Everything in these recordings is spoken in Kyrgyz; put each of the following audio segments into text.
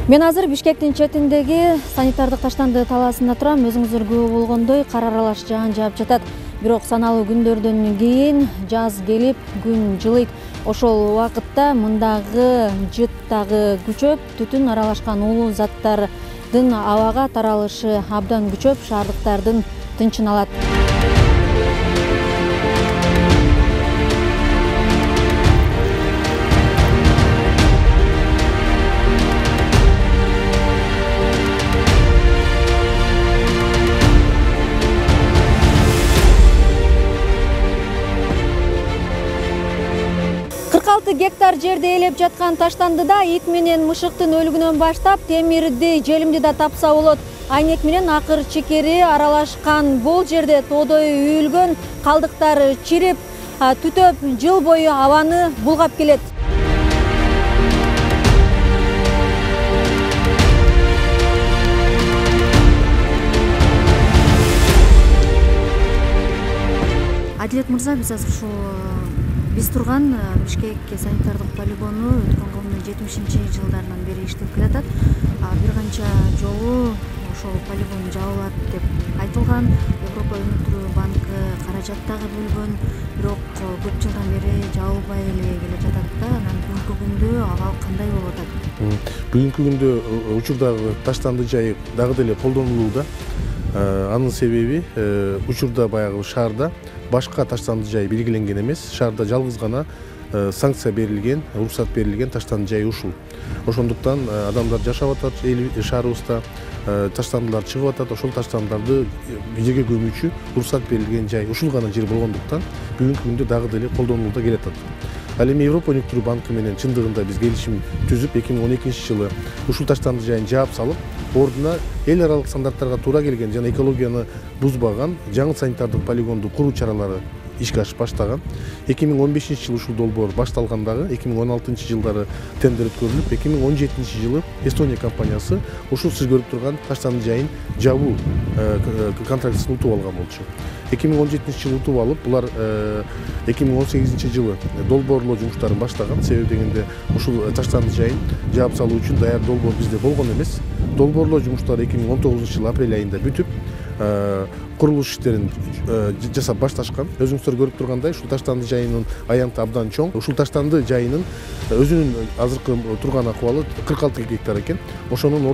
Мен азыр Бишкектин четиндеги санитардык таштанды талаасында турам. Өзүңүздөр күбө болгондой кар аралаш жаан жаап жатат. Бирок саналуу күндөрдөн кийин жаз келип, күн жылыйт. Ошол убакытта мындагы жыттагы күчөп, түтүн аралашкан уулуу заттардын абага таралышы абдан күчөп, шаардыктардын тынчын алат. Гектар жерде ээлеп жаткан таштандыда ит менен мышыктын өлүгүнөн баштап темирди, желимди да тапса болот. Айнек менен акыр чекери аралашкан бул жерде тоодой үйүлгөн калдыктар чирип, түтөп жыл бою абаны булгап келет. Адилет мырза, биз азыр ушул биз турган Бишкек санитардык полигону өткөн кылымдын 70-жылдарынан бери иштеп келатат. Бир канча жолу ошол полигон жабылат деп айтылган. Европа өнүктүрүү банкы каражат дагы бөлгөн, бирок көп жылдан бери жабылбай эле келе жатат да. Анан бүгүнкү күндө абал кандай болуп атат? Бүгүнкү күндө учурдагы таштанды жайы дагы деле колдонулууда. Анын себеби учурда баягы шаарда башка таштанды жай белгиленген эмес. Шаарда жалгыз гана санкция берилген, уруксат берилген таштанды жай ушул. Ошондуктан адамдар жашап атат шаарыбызда, таштандылар чыгып атат. Ошол таштандарды жерге көмүүчү уруксат берилген жай ушул гана жер болгондуктан бүгүнкү күндө дагы деле колдонулууда келатат. Ал эми Европа өнүктүрүү банкы менен чындыгында биз келишим түзүп 2012-жылы ушул таштанды жайын жаап салып, ордуна эл аралык стандарттарга туура келген жана экологияны бузбаган жаңы санитардык полигонду куруу чаралары ишке ашып баштаган. 2015-жылы ушул долбоор башталгандагы 2016-жылдары тендер өткөрүлүп, 2017-жылы Эстония компаниясы ушул сиз көрүп турган таштанды жайын жабуу контрактысын утуп алган болчу. 2017-жылы утуп алып, булар 2018-жылы долбоорлоо жумуштарын баштаган. Себеби дегенде ушул таштанды жайын жаап салуу үчүн даяр долбоор бизде болгон эмес. Долбоорлоо жумуштары 2019-жылы апрель айында бүтүп, курулуш иштерин жасап башташкан. Өзүңүздөр көрүп тургандай, ушул таштанды жайынын аянты абдан чоң. Ушул таштанды жайынын өзүнүн азыркы турган акыбалы 46 гектар экен. Ошонун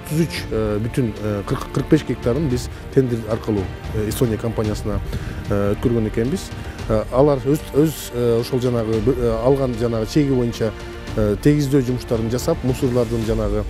45 гектарын биз тендер аркылуу Эстония компаниясына өткөргөн экенбиз. Алар өз ошол жанагы алган жанагы чеги боюнча тегиздөө жумуштарын жасап, мусорлордун жанагы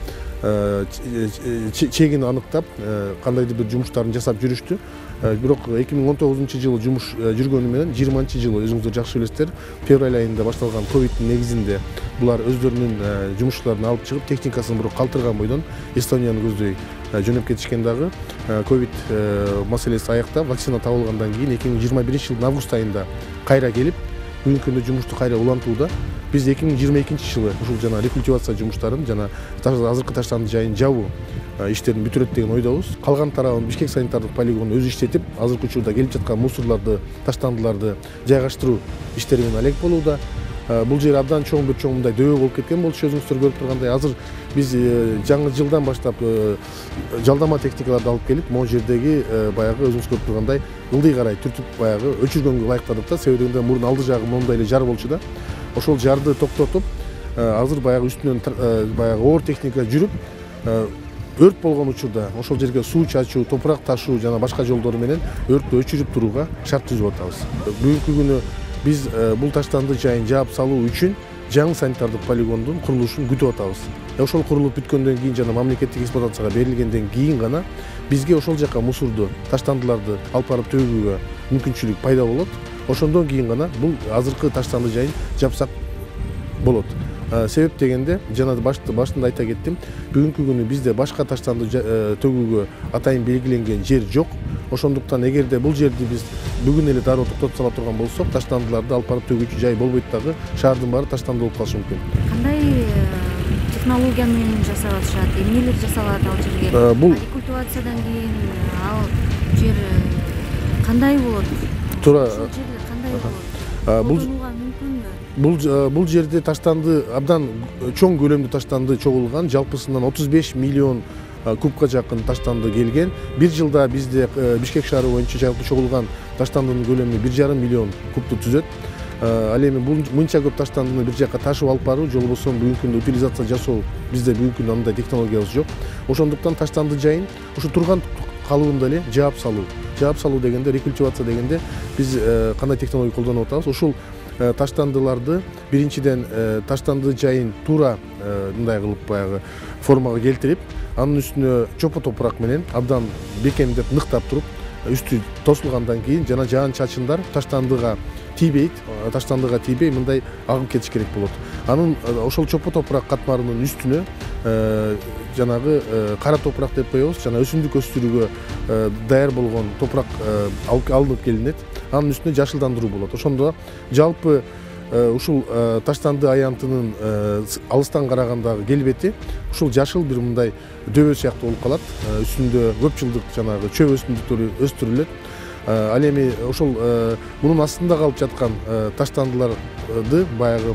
чегин аныктап, кандайдыр бир жумуштарын жасап жүрүштү. Бирок 2019-жылы жумуш жүргөнү менен 20-жылы өзүңүздөр жакшы билесиздер, февраль айында башталган ковидтин негизинде булар өздөрүнүн жумушчуларын алып чыгып, техникасын бирок калтырган бойдон Эстонияны көздөй жөнөп кетишкен дагы. Ковид маселеси аяктап, вакцина табылгандан кийин 2021-жылдын август айында кайра келип, бүгүнкү күндө жумушту кайра улантууда. Биз 2022-жылы ушул жана рекультивация жумуштарын жана азыркы таштанды жайын жабуу иштерин бүтүрөт деген ойдобуз. Калган тарабын Бишкек санитардык полигону өзү иштетип, азыркы учурда келип жаткан мусорлорду, таштандыларды жайгаштыруу иштери менен алек болууда. Бул жер абдан чоң бир чоң мындай дөбө болуп кеткен болчу, өзүңүздөр көрүп тургандай. Азыр биз жаңы жылдан баштап жалдама техникаларды алып келип, могу жердеги баягы өзүңүз көрүп тургандай ылдый карай түртүп баягы өчүргөнгө ылайыктадык да. Себеби дегенде мурун алды жагы моундай эле жар болчу да. Ошол жарды токтотуп, азыр баягы үстүнөн баягы оор техника жүрүп, өрт болгон учурда ошол жерге суу чачуу, топурак ташуу жана башка жолдору менен өрттү өчүрүп турууга шарт түзүп атабыз. Бүгүнкү күнү биз бул таштанды жайын жаап салуу үчүн жаңы санитардык полигондун курулушун күтүп атабыз. Ошол курулуп бүткөндөн кийин жана мамлекеттик эксплуатацияга берилгенден кийин гана бизге ошол жака мусорду, таштандыларды алып барып төгүүгө мүмкүнчүлүк пайда болот. Ошондон кийин гана бул азыркы таштанды жайын жапсак болот. Себеп дегенде, жана башында айта кеттим, бүгүнкү күнү бизде башка таштанды төгүүгө атайын белгиленген жер жок. Ошондуктан эгерде бул жерди биз бүгүн эле дароо токтотуп сала турган болсок, таштандыларды алып барып төгүүчү жай болбойт дагы, шаардын баары таштанды болуп калышы мүмкүн. Кандай технология менен жасап атышат, эмнелер жасалат ал жерге? Бул рекультивациядан кийин ал жер кандай болот? Туура. Ошол жер кандай болот? Колдонууга мүмкүнбү? Бул жерде таштанды абдан чоң көлөмдүү таштанды чогулган, жалпысынан 35 миллион кубка жакын таштанды келген. Бир жылда бизде Бишкек шаары боюнча жалпы чогулган таштандынын көлөмү 1,5 миллион кубту түзөт. Ал эми бул мынча көп таштандыны бир жакка ташып алып баруу, же болбосо бүгүнкү күндө утилизация жасоо бизде бүгүнкү күндө андай технологиябыз жок. Ошондуктан таштанды жайын ушу турган калыбында эле жаап салуу. Жаап салуу дегенде, рекультивация дегенде биз кандай технология колдонуп атабыз? Ушул таштандыларды биринчиден таштанды жайын туура мындай кылып баягы формага келтирип, анын үстүнө чопо топурак менен абдан бекемдеп ныктап туруп, үстү тосулгандан кийин жана жаан чачындар таштандыга тийбейт, мындай агып кетиш керек болот. Анын ошол чопо топурак катмарынын үстүнө жанагы кара топурак деп коебуз, жана өсүмдүк өстүрүүгө даяр болгон топурак алынып келинет. Анын үстүнө жашылдандыруу болот. Ошондо жалпы ушул таштанды аянтынын алыстан карагандагы келбети ушул жашыл бир мындай дөбө сыяктуу болуп калат. Үстүндө көп жылдык жанагы чөп өсүмдүктөр өстүрүлөт. Ал эми ошол мунун астында калып жаткан таштандыларды баягы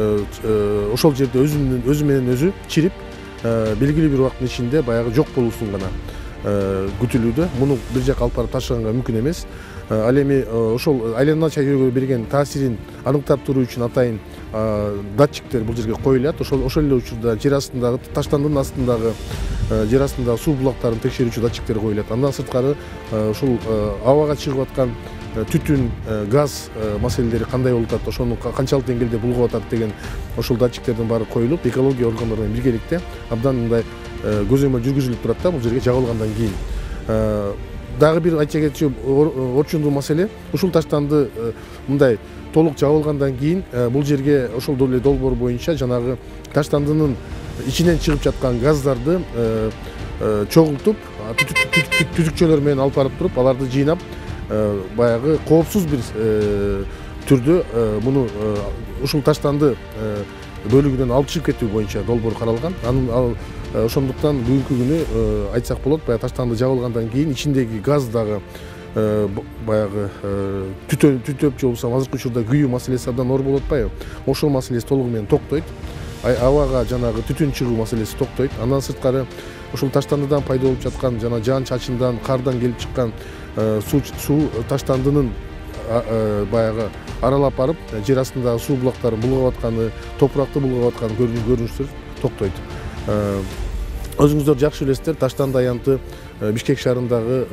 ошол жерде өзү менен өзү чирип, белгилүү бир убакыттын ичинде баягы жок болуусун гана күтүлүүдө. Муну бир жакка алып барып ташыганга мүмкүн эмес. Ал эми ошол айлана чайөөгө берген таасирин аныктап туруу үчүн атайын датчиктер бул жерге коюлат. Ошол эле учурда жер астындагы таштандынын астындагы жер астындагы суу булактарын текшерүүчү датчиктер коюлат. Андан сырткары ушул абага чыгып аткан түтүн, газ маселелери кандай болуп атат, ошону канчалык деңгээлде булгап атат деген ошол датчиктердин баары коюлуп, экология органдары менен биргеликте абдан мындай көзөмөл жүргүзүлүп турат да бул жерге жабылгандан кийин. Дагы бир айта кетчү орчундуу маселе, ушул таштанды мындай толук жабылгандан кийин бул жерге ошол эле долбоор боюнча жанагы таштандынын ичинен чыгып жаткан газдарды чогултуп, түтүкчөлөр менен алып барып туруп, аларды жыйнап, баягы коопсуз бир түрдө муну ушул таштанды бөлүгүнөн алып чыгып кетүү боюнча долбоор каралган. Анын ошондуктан бүгүнкү күнү айтсак болот, баягы таштанды жабылгандан кийин ичиндеги газ дагы баягы түтөп же болбосо азыркы учурда күйүү маселеси абдан оор болуп атпайбы? Ошол маселеси толугу менен токтойт. Абага жанагы түтүн чыгуу маселеси токтойт. Андан сырткары ушул таштандыдан пайда болуп жаткан жана жаан чачындан, кардан келип чыккан суу таштандынын баягы аралап барып, жер астындагы суу булактарын булгап атканы, топуракты булгап атканы көрүнүштөр токтойт. Өзүңүздөр жакшы билесиздер, таштанды аянты Бишкек шаарындагы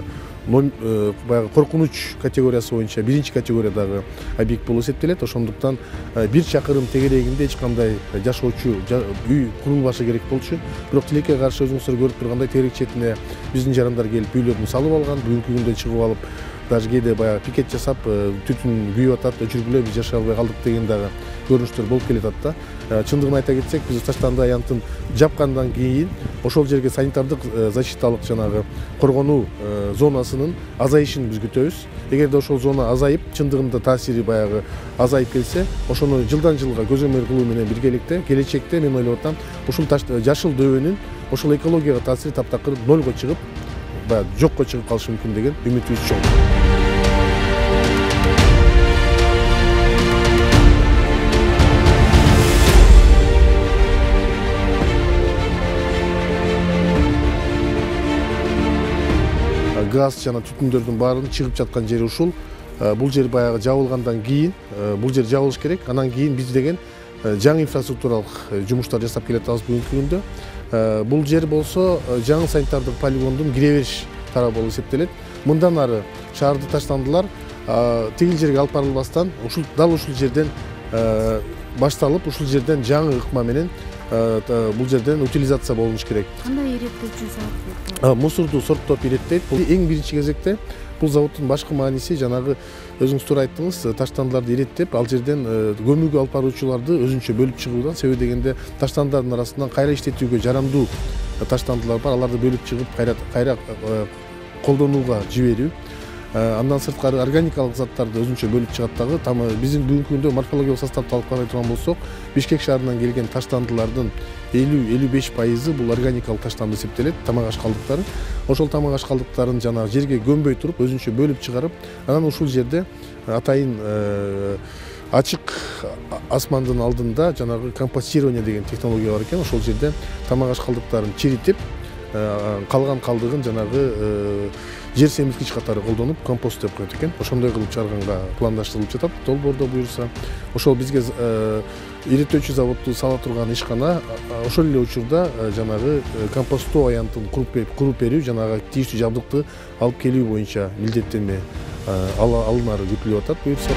баягы коркунуч категориясы боюнча биринчи категориядагы объект болуп эсептелет. Ошондуктан бир чакырым тегерегинде эч кандай жашоочу үй курулбашы керек болчу. Бирок тилекке каршы өзүңүздөр көрүп тургандай тегерек четине биздин жарандар келип үйлөрүн салып алган. Бүгүнкү күндө чыгып алып, даже кээде баягы пикет жасап, түтүн күйүп атат, өчүргүлө биз жашай албай калдык деген дагы көрүнүштөр болуп келатат да. Чындыгын айта кетсек, биз таштанды аянтын жапкандан кийин ошол жерге санитардык защиталык жанагы коргонуу зонасынын азайышын биз күтөбүз. Эгерде ошол зона азайып, чындыгында таасири баягы азайып келсе, ошону жылдан жылга көзөмөл кылуу менен биргеликте келечекте мен ойлоп атам, ушул жашыл дөбөнүн ошол экологияга таасири таптакыр нолго чыгып, баягы жокко чыгып калышы мүмкүн деген үмүтүбүз чоң. Газ жана түтүндөрдүн баарын чыгып жаткан жери ушул. Бул жер баягы жабылгандан кийин, бул жер жабылыш керек. Анан кийин биз деген жаңы инфраструктуралык жумуштар жасап келатабыз бүгүнкү күндө. Бул жер болсо жаңы санитардык полигондун кире бериш тарабы болуп эсептелет. Мындан ары шаардык таштандылар тигил жерге алып барылбастан дал ушул жерден башталып, ушул жерден жаңы ыкма менен бул жерден утилизация болуш керек. Кандай иреттөөчү завод? Мусорду сорттоп иреттейт. Бул эң биринчи кезекте бул заводдун башкы мааниси жанагы өзүңүз туура айттыңыз, таштандыларды иреттеп, ал жерден көмүүгө алып баруучуларды өзүнчө бөлүп чыгуудан, себеби дегенде таштандардын арасынан кайра иштетүүгө жарамдуу таштандылар бар, аларды бөлүп чыгып кайра колдонууга жиберүү. Андан сырткары органикалык заттарды өзүнчө бөлүп чыгат дагы. Биздин бүгүнкү күндө морфологиялык составды алып карай турган болсок, Бишкек шаарынан келген таштандылардын 50-55% бул органикалык таштанды эсептелет, тамак аш калдыктары. Ошол тамак аш калдыктарын жана жерге көмбөй туруп, өзүнчө бөлүп чыгарып, анан ушул жерде атайын ачык асмандын алдында жанагы компостирование деген технология бар экен. Ошол жерде тамак аш калдыктарын чиритип, калган калдыгын жанагы жер семирткич катары колдонуп компост деп коет экен. Ошондой кылып чыгарганга пландаштырылып жатат. Долбоордо буюрса, ошол бизге иреттөөчү заводду сала турган ишкана ошол эле учурда жанагы компосттоо аянтын куруп берүү, жанагы тийиштүү жабдыкты алып келүү боюнча милдеттенме алынары күтүлүп атат буюрса.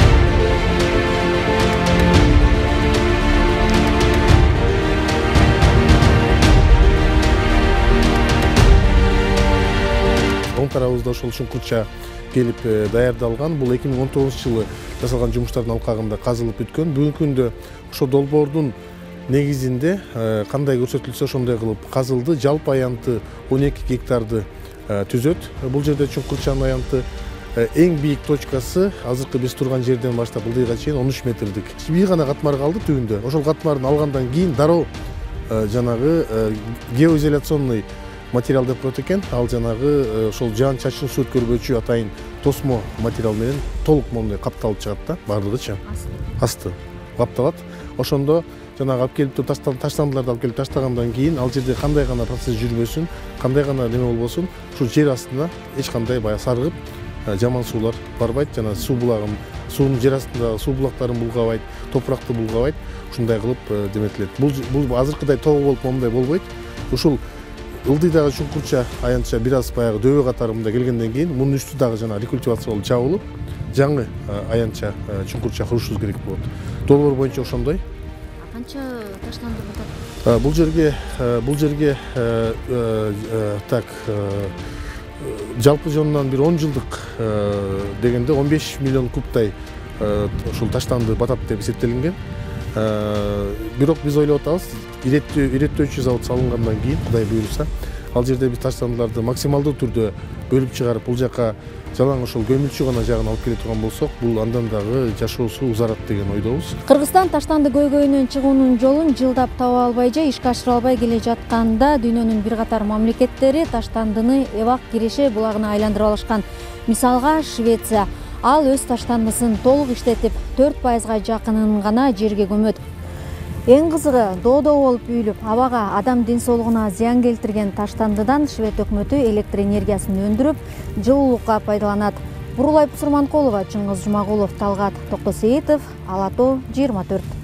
Оң тарабыбызда ошол чуңкурча келип даярдалган. Бул 2019-жылы жасалган жумуштардын алкагында казылып бүткөн. Бүгүнкү күндө ошо долбоордун негизинде кандай көрсөтүлсө ошондой кылып казылды. Жалпы аянты 12 гектарды түзөт. Бул жерде чуңкурчанын аянты эң бийик точкасы азыркы биз турган жерден баштап ылдыйга чейин 13 метрдик. Бир гана катмар калды түбүндө. Ошол катмарын алгандан кийин дароо жанагы геоизоляционный материал деп коет экен. Ал жанагы ошол жаан чачын суу өткөрбөчү атайын тосмо материал менен толук моундай капталып чыгат да, бардыгычы. Асты капталат. Ошондо жанагы алып келип таштандыларды алып келип таштагандан кийин ал жерде кандай гана процесс жүрбөсүн, кандай гана неме болбосун, ушу жер астына эч кандай баягы саргып, жаман суулар барбайт, жана суунун жер астындагы суу булактарын булгабайт, топуракты булгабайт. Ушундай кылып деметилет. Бул азыркыдай тогу болуп моундай болбойт. Ушул ылдыйдагы чуңкурча аянтча бир аз баягы дөбө катарында келгенден кийин мунун үстү дагы жана рекультивация болуп жабылып, жаңы аянтча чуңкурча курушубуз керек болот. Долбоор боюнча ошондой. Канча таштанды батат? Бул жерге так жалпы жонунан бир 10 жылдык дегенде 15 миллион кубтай ушул таштанды батат деп эсептелинген. Бирок биз ойлоп атабыз, иреттөөчү завод салынгандан кийин, Кудай буйруса, ал жерде биз таштандыларды максималдуу түрдө бөлүп чыгарып, бул жака жалаң ошол көмүлчү гана жагын алып келе турган болсок, бул андан дагы жашоосу узарат деген ойдобуз. Кыргызстан таштанды көйгөйүнөн чыгуунун жолун жылдап таба албай же ишке ашыра албай келе жатканда, дүйнөнүн бир катар мамлекеттери таштандыны Эвак киреше булагына айландырып алышкан. Мисалга, Швеция ал өз таштандысын толук иштетип 4%га жакынын гана жерге көмөт. Эң кызыгы, доодо болуп үйүлүп, абага, адам ден соолугуна зыян келтирген таштандыдан Швед өкмөтү электр энергиясын өндүрүп, жылуулукка пайдаланат. Бурулай Пусурманкулова, Чыңгыз Жумагулов, Талгат Токтосеитов, Ала Тоо 24.